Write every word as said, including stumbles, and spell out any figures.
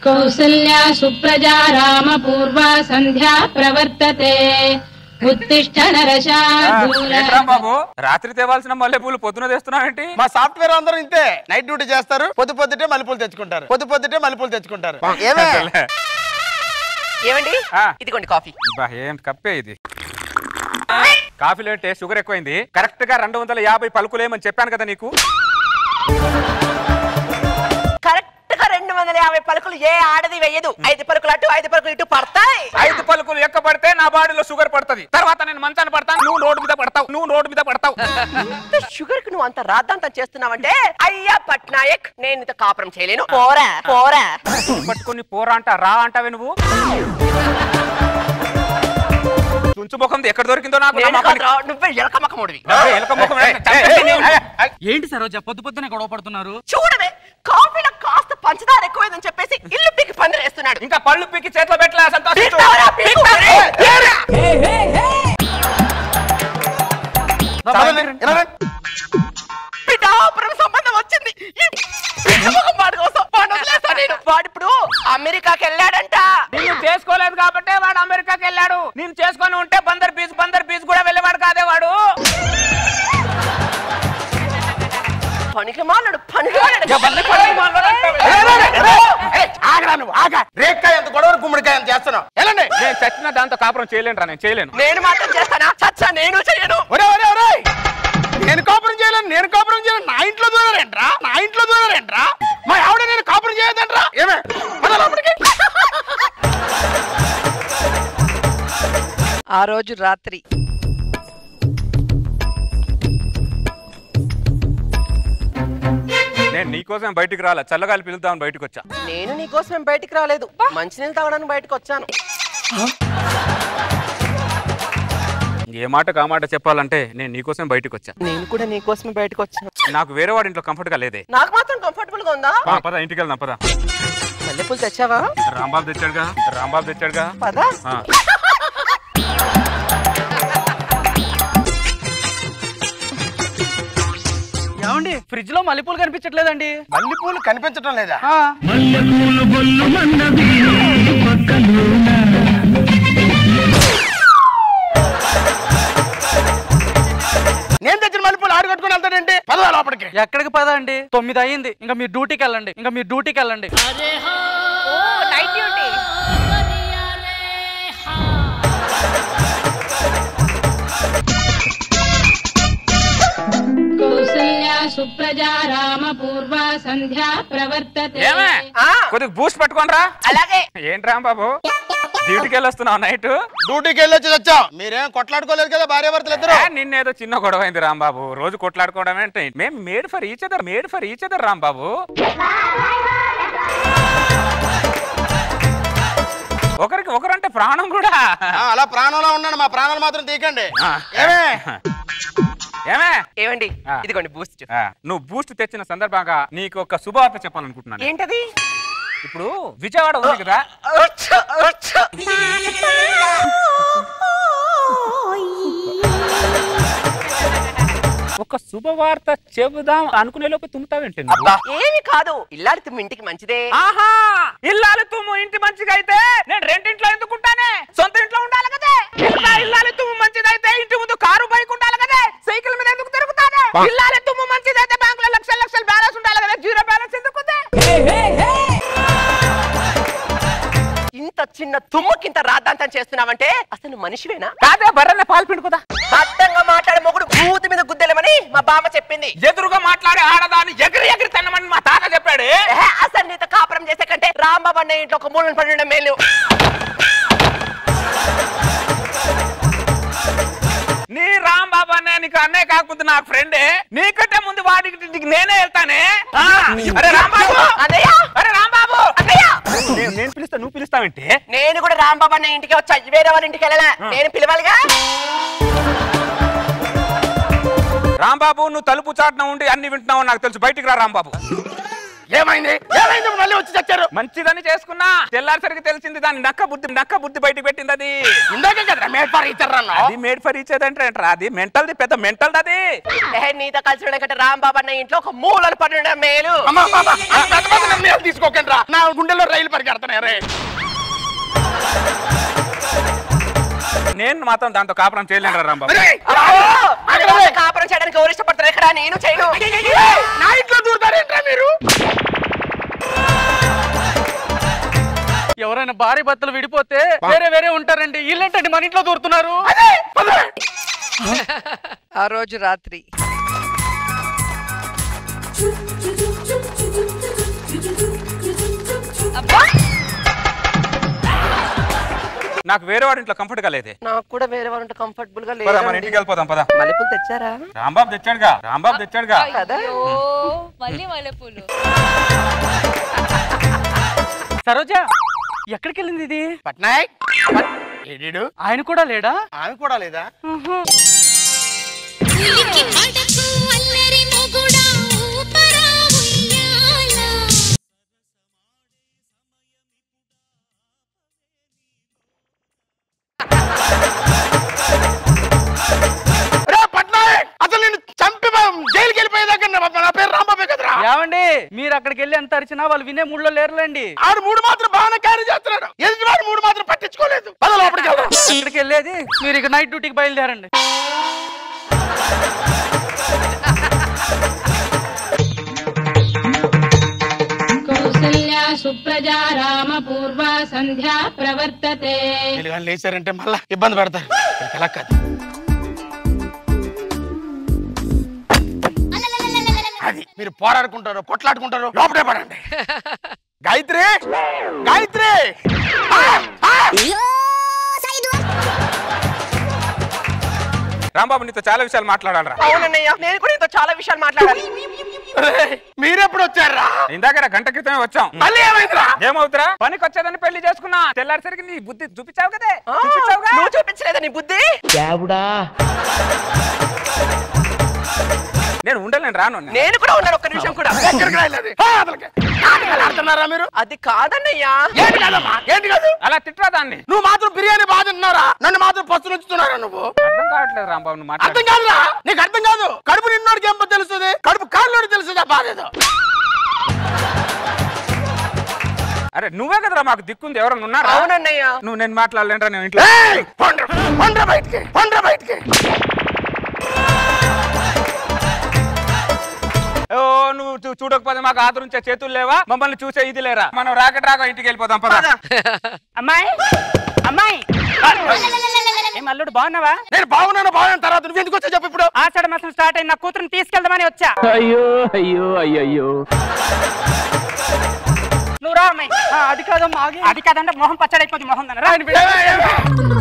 కౌసల్యా సుప్రజా రామ పూర్వా సంధ్యా ప్రవర్తతే. ఉత్తిష్ట నరశార్దూల. బాబు రాత్రి తేవాల్సిన మల్లెపూలు పొద్దున తెస్తున్నావేంటి? మా సాఫ్ట్వేర్ అందరూ ఇంతే, నైట్ డ్యూటీ చేస్తారు, పొద్దు పొద్దుటే మల్లెపూలు తెచ్చుకుంటారు, పొద్దు పొద్దుటే మల్లెపూలు తెచ్చుకుంటారు. ఏమే ఏమండి ఇదిగోండి కాఫీ. ఏం కప్పే ఇది? కాఫీలో అంటే షుగర్ ఎక్కువైంది. కరెక్ట్ గా రెండు వందల యాభై పలుకులేమని చెప్పాను కదా నీకు. కరెక్ట్ గా రెండు వందల యాభై పలుకులు ఏ ఆడది వేయదు. ఐదు పలుకులు అటు ఐదు పలుకులు ఇటు పడతాయి. ఐదు పలుకులు ఎక్క పడితే నా బాడీలో షుగర్ పడుతుంది. తర్వాత నేను మంచాన్ని పడతాను, నువ్వు రోడ్డు మీద పడతావు, నువ్వు రోడ్డు మీద పడతావు. షుగర్ కి నువ్వు అంత రాద్దాంతం చేస్తున్నావంటే అయ్యా పట్నాయక్ నేను ఇంత కాపురం చేయలేను. పోరా పోరా పట్టుకుని పోరా అంట రా అంటావే నువ్వు. తుంచు ముఖం ఎక్కడ దొరికిందో నాకు. నువ్వే ఎలక ముఖముడివి. ఏంటి సరోజ పొద్దు పొద్దునే గొడవ పడుతున్నారు? చూడవే కాఫీలో కాస్త పంచదార ఎక్కువైందని చెప్పేసి ఇల్లు పీకి పందిరి వేస్తున్నాడు. ఇంకా పళ్ళు పీకి చేతిలో పెట్టలే సంతోషించు. పిఠాపురం సంబంధం వచ్చింది. వాడిప్పుడు అమెరికాకి వెళ్ళాడంట. నిన్ను చేసుకోలేదు కాబట్టి వాడు అమెరికాకి వెళ్ళాడు. నేను చేసుకొని ఉంటే బందర్ బీచ్ బందర్ బీచ్ కూడా వెళ్ళేవాడు కాదే వాడు. పనికి మాట్లాడు పనికి రేక్కాయ ఎంత గొడవ గుమ్మడికాయ ఎంత చేస్తున్నావు. వెళ్ళండి. నేను చచ్చిన దాంతో కాపురం చేయలేను రా. నేను చేయలేను. నేను మాత్రం చేస్తానా? చచ్చా నేను చేయను. నేను కాపురం చేయలేను, నేను కాపురం చేయలేను. నా ఇంట్లో దూరారేంట్రా, నా ఇంట్లో దూరారేంట్రా. మా ఆవిడ నేను కాపురం చేయదంట్రా. ఏమే ఆ రోజు రాత్రి నేను నీకోసం బయటికి రాలే, చల్లగాలి పిలుద్దామని బయటకు వచ్చా. నేను నీకోసం బయటికి రాలేదు, మంచినీళ్ళు తాగడానికి బయటకు వచ్చాను. ఏ మాట కా మాట చెప్పాలంటే నేను నీకోసం బయటకు వచ్చా. నేను కూడా నీకోసం బయటకు వచ్చాను. నాకు వేరే వాడి ఇంట్లో కంఫర్ట్ గా లేదే. నాకు మాత్రం కంఫర్టబుల్ గా ఉందా? పద ఇంటికి వెళ్దాం పద. మల్లెపూలు తెచ్చావా? రాంబాబు తెచ్చాడుగా, రాంబాబు తెచ్చాడుగా. పద. ఏమండి ఫ్రిడ్జ్ లో మల్లెపూలు కనిపించట్లేదండి? మల్లెపూలు కనిపించడం లేదా? నేను తెచ్చిన మల్లెపూలు ఆడు కట్టుకుని వెళ్తాడండి. పదవా లోపలికి. ఎక్కడికి పద అండి? తొమ్మిది అయ్యింది. ఇంకా మీరు డ్యూటీకి వెళ్ళండి, ఇంకా మీరు డ్యూటీకి వెళ్ళండి. Night duty. కౌసల్యా సుప్రజా రామ పూర్వా సంధ్యా ప్రవర్తతే. కొద్దిగా బూస్ట్ పట్టుకోనరా. అలాగే. ఏంటి రాంబాబు డ్యూటీకి వెళ్ళొస్తున్నావు నైట్? డ్యూటీకి వెళ్ళొచ్చి వచ్చావు. మీరేం కొట్లాడుకోలేదు కదా భార్య భర్తలు ఇద్దరు? నిన్నేదో చిన్న గొడవ అయింది రాంబాబు. రోజు కొట్లాడుకోవడం ఏంటి? మేము made for each other, made for each other Rambabu. ఒకరికి ఒకరంటే ప్రాణం కూడా. అలా ప్రాణంలో ఉన్నాడు, మా ప్రాణాలు మాత్రం తీకండి. ఏమే ఏమే ఏమండి ఇదిగోండి బూస్ట్. నువ్వు బూస్ట్ తెచ్చిన సందర్భంగా నీకు ఒక శుభవార్త చెప్పాలనుకుంటున్నాను. ఏంటది? ఇప్పుడు విజయవాడ ఉంది కదా, ఒక శుభవార్త చెబుదాం అనుకునే లోపు తుమ్ముతావేంటి? ఏమి కాదు, ఇల్లాలి తుమ్ము ఇంటికి మంచిదే. ఆహా, ఇల్లాలి తుమ్ము ఇంటి మంచిగా అయితే నేను రెండింట్లో ఎందుకుంటానే? సొంత ఇంట్లో ఉండాలి కదా. ఇల్లాలి తుమ్ము మంచిదైతే ఇంటి ముందు కారు బైక్ ఉండాలి కదా. సైకిల్ మీద ఎందుకు తిరుగుతానే? ఇల్లాలి తుమ్ము మంచిదైతే బ్యాంక్ లో లక్షల లక్షల బ్యాలెన్స్ ఉండాలి కదా. జీరో బ్యాలెన్స్ ఎందుకు? ఇంత చిన్న తుమ్ముకింత రాద్దాంతం చేస్తున్నావంటే అసలు మనిషివేనా? కాదే, బర్రెనే పాలు పిండుకోదా. అడ్డంగా మాట్లాడే మొగుడు మూతి మీద గుద్దెలమని మా బామ్మ చెప్పింది. ఎదురుగా మాట్లాడే ఆడదాన్ని ఎగిరి ఎగిరి తన్నమని మా తాత చెప్పాడు. అసలు నీతో కాపురం చేసే కంటే రాంబాబు అన్న ఇంట్లో ఒక మూలను పడి ఉండడం మేలు. నీ రాంబాబు అన్న నీకు అన్నే కాకపోతే నాకు ఫ్రెండే. నీకంటే ముందు వాడికి నేనే వెళ్తానే. అరే రాంబాబు, అన్నయ్య, అరే రాంబాబు, అన్నయ్య. నేను పిలుస్తా, నువ్వు పిలుస్తావంటే? నేను కూడా రాంబాబు అన్న ఇంటికి వచ్చా, వేరే వాళ్ళ ఇంటికి వెళ్ళాలా? నేను పిలవాలిగా. రాంబాబు, నువ్వు తలుపు చాటున ఉండి అన్ని వింటున్నావు నాకు తెలుసు. బయటికి రా రాంబాబు. ఏమైంది ఏమైంది మళ్ళీ వచ్చి చచ్చారు? మంచిదని చేసుకున్నా తెల్లారిసరికి తెలిసింది దాని నక్క బుద్ధి నక్క బుద్ధి బయటకు పెట్టింది. అది ఇందాకే కదా మేడ్ ఫర్ ఈచ్ అదర్ అన్నావు. అది మేడ్ ఫర్ ఈచ్ అదర్ అంటే అది మెంటల్ది, పెద్ద మెంటల్ అది. నీతో కలిసి కంటే రాంబాబు అన్న ఇంట్లో ఒక మూలలు పడిన మేలు. తీసుకోకండి రా, నా గుండెలో రైలు పరిగెడతానే రే. నేను మాత్రం దాంతో కాపురం చేయలేను రాంబాబు. కాపురం చేయడానికి ఎవరు ఇష్టపడతారు? ఇక్కడ నేను చేయను. నా ఇంట్లో దూరుతారేంట్రా మీరు? ఎవరైనా భార్య భర్తలు విడిపోతే వేరే వేరే ఉంటారండి, వీళ్ళేంటండి మన ఇంట్లో దూరుతున్నారు? ఆ రోజు రాత్రి నాకు వేరే వాడి ఇంట్లో కంఫర్ట్ గా లేదే. నాకు కూడా వేరే వాళ్ళు కంఫర్టబుల్ గా పద మన ఇంటికి వెళ్ళిపోదాం పద. మల్లెపూలు తెచ్చారా? రాంబాబు తెచ్చాడుగా, రాంబాబు తెచ్చాడుగా. మళ్ళీ మల్లెపూలు. సరోజా ఎక్కడికి వెళ్ళింది ఇది? పట్నాయక్ ఏడీడు ఆయన కూడా లేడా? ఆమె కూడా లేదా? అసలు నేను చంపి జైలుకి వెళ్ళిపోయేదాకా నా పేరు రాంబాబే కదరా. ఏమండి మీరు అక్కడికి వెళ్ళి ఎంత అరిచినా వాళ్ళు వినే మూడులో లేరులేండి. ఆడు మూడు మాత్రం బాగానే క్యారీ చేస్తున్నాడు, ఎదుటివాడు మూడు మాత్రం పట్టించుకోలేదు. లోపలికి వెళ్దాం. ఇక్కడికి వెళ్ళేది మీరు ఇక నైట్ డ్యూటీకి బయలుదేరండి. కౌసల్యా సుప్రజా రామ పూర్వ సంధ్యా ప్రవర్తతే. లేచారంటే మళ్ళా ఇబ్బంది పడతారు. ఎలా కాదు అది, మీరు పోరాడుకుంటారు కొట్లాడుకుంటారు లోపడే పడండి. గాయత్రి గాయత్రి రాంబాబు నీతో చాలా విషయాలు మాట్లాడాలరా. అవునన్నయ్య, నేను కూడా నీతో చాలా విషయాలు మాట్లాడాలి. మీరెప్పుడు వచ్చారా? ఇందాక గంట క్రితమే వచ్చాం. మళ్ళీ ఏమైందిరా? ఏమవుతురా, పనికి వచ్చేదని పెళ్లి చేసుకున్నా. తెల్లారిసరికి నీ బుద్ధి చూపించావు కదే. చూపించావుగా. నువ్వు చూపించలేదా నీ బుద్ధి? నేను ఉండలేను, రాను. నేను కూడా ఉన్నాను ఒక్క నిమిషం కూడా. ఆడుతున్నారా మీరు? అది కాదన్నయ్యా. ఏంటి కాదమ్మా, ఏంటి కాదు? అలా తిట్టరా దాన్ని. నువ్వు మాత్రం బిర్యానీ బాగా తింటున్నారా, నన్ను మాత్రం పస్తు నుంచుతున్నారా? నువ్వు అర్థం కావట్లేదు రాంబాబు, నువ్వు మాట్లాడు. అర్థం కాదురా, నీకు అర్థం కాదు. కడుపు నిన్నోడికి ఏమో తెలుస్తుంది, కడుపు కాళ్ళోడికి తెలుస్తుంది ఆ బాధ ఏదో. అరే నువ్వే కదరా మాకు దిక్కుంది, ఎవరన్నా ఉన్నారా? అవునన్నయ్య. నువ్వు నేను మాట్లాడలేనరా నేను ఇంట్లో. బయటికి పండ్రా బయటికి. ఓ నువ్వు చూడకపోతే మాకు ఆదరించే చేతులు లేవా? మమ్మల్ని చూసే ఇది లేరా? మనం రాకెట్ రాక ఇంటికి వెళ్ళిపోతాం పద. అమ్మాయి అమ్మాయి ఏం అల్లుడు బాగున్నావా? నేను బాగున్నాను బాగున్నాను తర్వాత నువ్వు ఎందుకు వచ్చా చెప్పు. ఇప్పుడు ఆషాఢ మాసం స్టార్ట్ అయిన నా కూతురుని తీసుకెళ్దామని వచ్చా. అయ్యో అయ్యో అయ్యో నువ్వు రా అమ్మాయి. అది కాదమ్మా, అది కాదంటే మొహం పచ్చడైపోతుంది. మొహం రా.